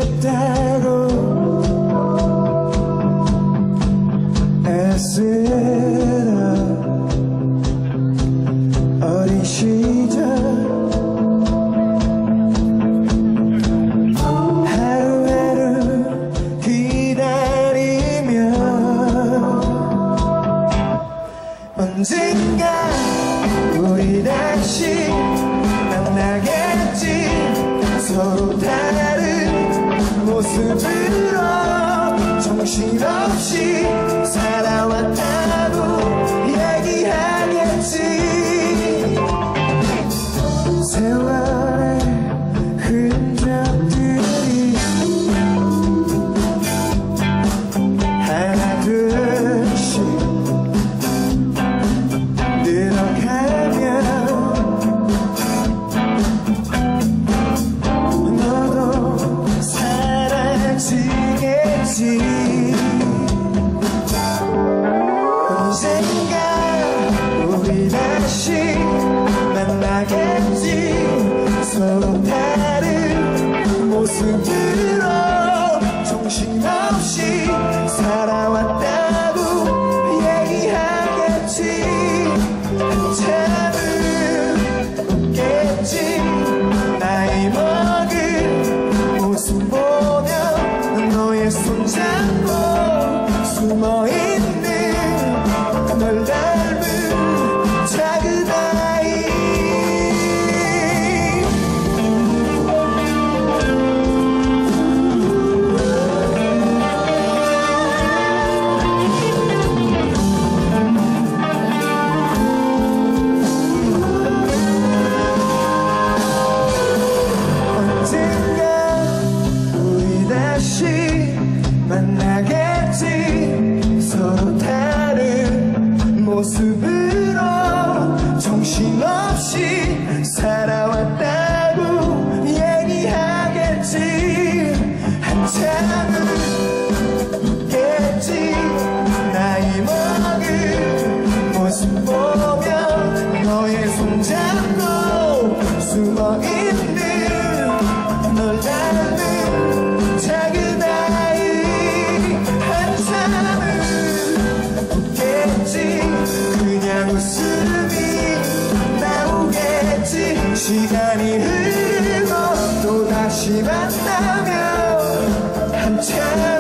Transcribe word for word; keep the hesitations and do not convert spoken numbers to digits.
싶다고 애쓰던 어린 시절 하루하루 기다리며 언젠가 우리 다시 만나겠지. 서로 다른 모습으로 정신없이 살아왔다고 얘기하겠지. 세월의 흔적들이 하나둘씩 늘어가면 너도 사라지겠지. 언젠가 우리 다시 만나겠지. 서로 다른 모습으로 정신없이 살아왔다고 얘기하겠지. 한참은 웃겠지. 나이 먹은 모습 보며 너의 손잡고 숨어있는 널 닮은 작은 아이. 언젠가 우리 다시 만나겠지. 서로 다른 모습으로 정신없이 살아왔다고 얘기하겠지. 한참은 웃겠지. 나이 먹은 모습 보며 너의 손잡고 숨어있는 널 닮은 작은 아이. 한참은 웃겠지. 그냥 웃음이 나오겠지. 시간이 흐르고 또 다시 만나면 한참